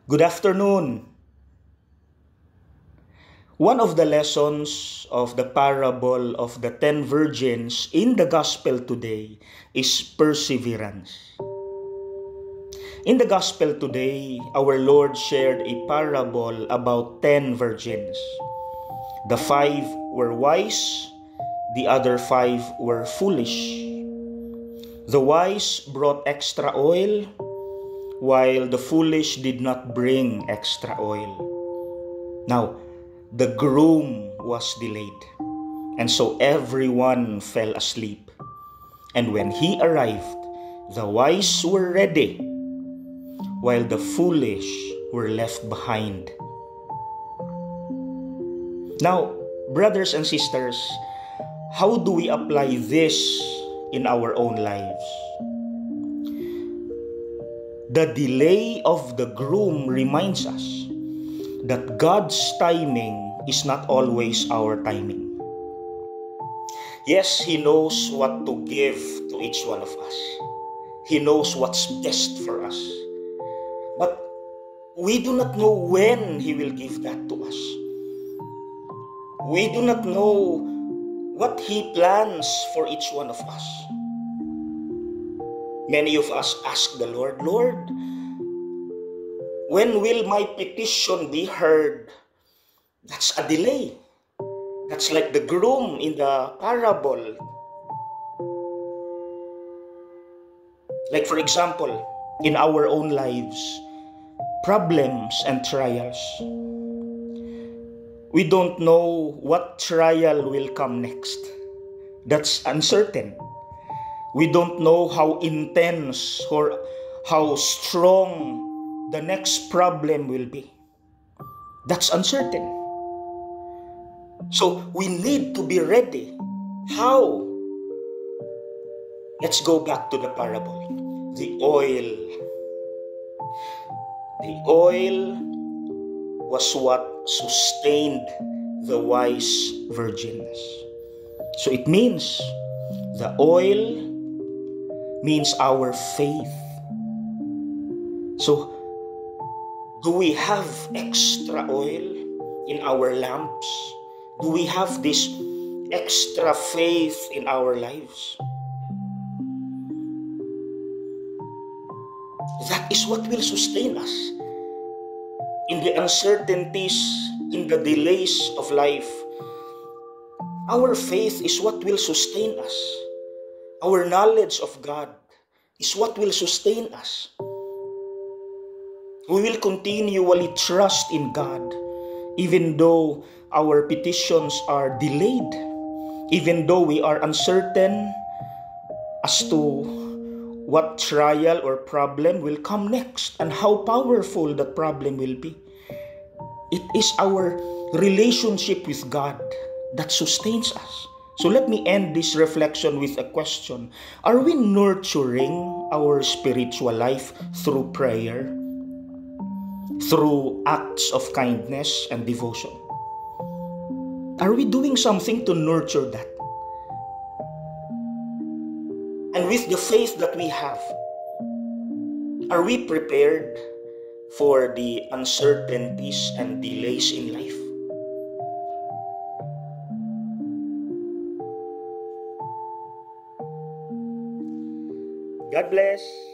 Good afternoon. One of the lessons of the parable of the 10 virgins in the gospel today is perseverance. In the gospel today, our Lord shared a parable about 10 virgins. The 5 were wise, the other 5 were foolish. The wise brought extra oil, while the foolish did not bring extra oil. Now, the groom was delayed, and so everyone fell asleep. And when he arrived, the wise were ready, while the foolish were left behind. Now, brothers and sisters, how do we apply this in our own lives? The delay of the groom reminds us that God's timing is not always our timing. Yes, He knows what to give to each one of us. He knows what's best for us. But we do not know when He will give that to us. We do not know what He plans for each one of us. Many of us ask the Lord, Lord, when will my petition be heard? That's a delay. That's like the groom in the parable. Like for example, in our own lives, problems and trials. We don't know what trial will come next. That's uncertain. We don't know how intense or how strong the next problem will be. That's uncertain. So we need to be ready. How? Let's go back to the parable. The oil. The oil was what sustained the wise virgins. So it means the oil means our faith. So, do we have extra oil in our lamps? Do we have this extra faith in our lives? That is what will sustain us in the uncertainties, in the delays of life. Our faith is what will sustain us. Our knowledge of God is what will sustain us. We will continually trust in God, even though our petitions are delayed, even though we are uncertain as to what trial or problem will come next and how powerful that problem will be. It is our relationship with God that sustains us. So let me end this reflection with a question. Are we nurturing our spiritual life through prayer, through acts of kindness and devotion? Are we doing something to nurture that? And with the faith that we have, are we prepared for the uncertainties and delays in life? God bless.